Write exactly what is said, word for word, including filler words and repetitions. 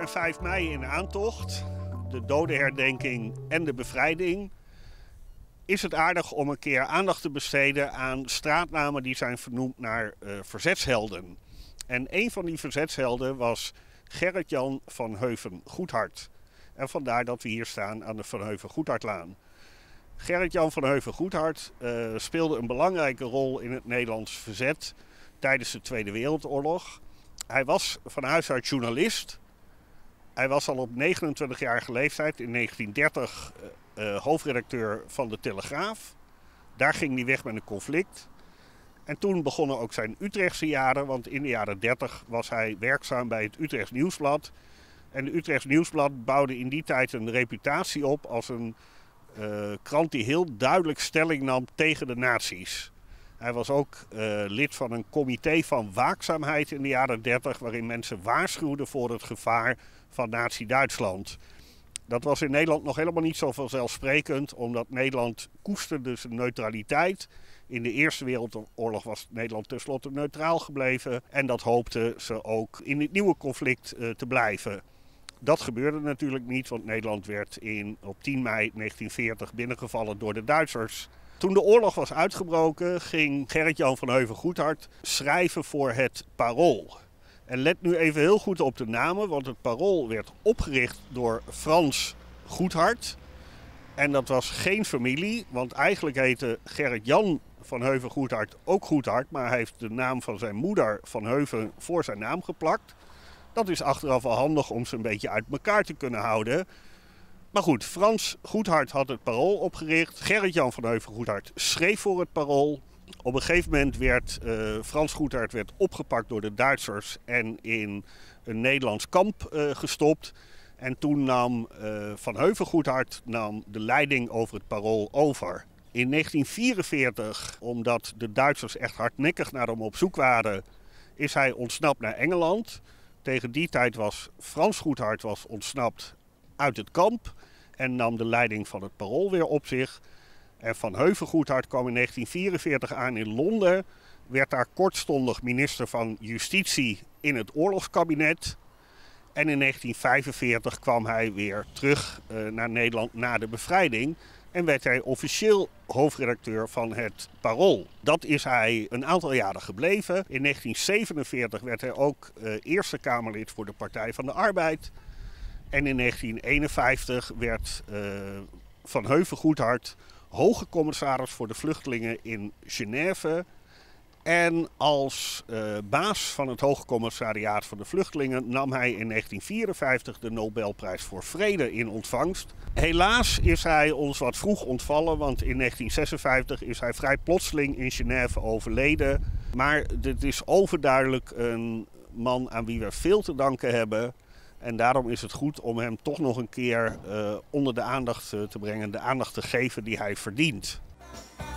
vijf mei in aantocht, de dodenherdenking en de bevrijding, is het aardig om een keer aandacht te besteden aan straatnamen die zijn vernoemd naar uh, verzetshelden. En een van die verzetshelden was Gerrit-Jan van Heuven-Goedhart. En vandaar dat we hier staan aan de Van Heuven-Goedhartlaan. Gerrit-Jan van Heuven-Goedhart uh, speelde een belangrijke rol in het Nederlands verzet tijdens de Tweede Wereldoorlog. Hij was van huis uit journalist. Hij was al op negenentwintigjarige leeftijd in negentien dertig uh, uh, hoofdredacteur van de Telegraaf. Daar ging hij weg met een conflict. En toen begonnen ook zijn Utrechtse jaren, want in de jaren dertig was hij werkzaam bij het Utrechts Nieuwsblad. En het Utrechts Nieuwsblad bouwde in die tijd een reputatie op als een uh, krant die heel duidelijk stelling nam tegen de nazi's. Hij was ook uh, lid van een comité van waakzaamheid in de jaren dertig, waarin mensen waarschuwden voor het gevaar van Nazi-Duitsland. Dat was in Nederland nog helemaal niet zo vanzelfsprekend, omdat Nederland koesterde zijn neutraliteit. In de Eerste Wereldoorlog was Nederland tenslotte neutraal gebleven en dat hoopten ze ook in het nieuwe conflict uh, te blijven. Dat gebeurde natuurlijk niet, want Nederland werd in, op tien mei negentien veertig binnengevallen door de Duitsers. Toen de oorlog was uitgebroken, ging Gerrit-Jan van Heuven-Goedhart schrijven voor het Parool. En let nu even heel goed op de namen, want het Parool werd opgericht door Frans Goedhart. En dat was geen familie, want eigenlijk heette Gerrit-Jan van Heuven-Goedhart ook Goedhart, maar hij heeft de naam van zijn moeder Van Heuven voor zijn naam geplakt. Dat is achteraf wel handig om ze een beetje uit elkaar te kunnen houden. Maar goed, Frans Goedhart had het Parool opgericht. Gerrit-Jan van Heuven-Goedhart schreef voor het Parool. Op een gegeven moment werd uh, Frans Goedhart werd opgepakt door de Duitsers en in een Nederlands kamp uh, gestopt. En toen nam uh, Van Heuven-Goedhart nam de leiding over het Parool over. In negentien vierenveertig, omdat de Duitsers echt hardnekkig naar hem op zoek waren, is hij ontsnapt naar Engeland. Tegen die tijd was Frans Goedhart was ontsnapt uit het kamp en nam de leiding van het Parool weer op zich. En Van Heuven-Goedhart kwam in negentien vierenveertig aan in Londen, werd daar kortstondig minister van Justitie in het oorlogskabinet. En in negentien vijfenveertig kwam hij weer terug uh, naar Nederland na de bevrijding en werd hij officieel hoofdredacteur van het Parool. Dat is hij een aantal jaren gebleven. In negentien zevenenveertig werd hij ook uh, Eerste Kamerlid voor de Partij van de Arbeid. En in negentien eenenvijftig werd uh, Van Heuven-Goedhart hoge commissaris voor de vluchtelingen in Genève. En als uh, baas van het Hoge Commissariaat voor de Vluchtelingen nam hij in negentien vierenvijftig de Nobelprijs voor Vrede in ontvangst. Helaas is hij ons wat vroeg ontvallen, want in negentien zesenvijftig is hij vrij plotseling in Genève overleden. Maar dit is overduidelijk een man aan wie we veel te danken hebben. En daarom is het goed om hem toch nog een keer uh, onder de aandacht uh, te brengen, de aandacht te geven die hij verdient.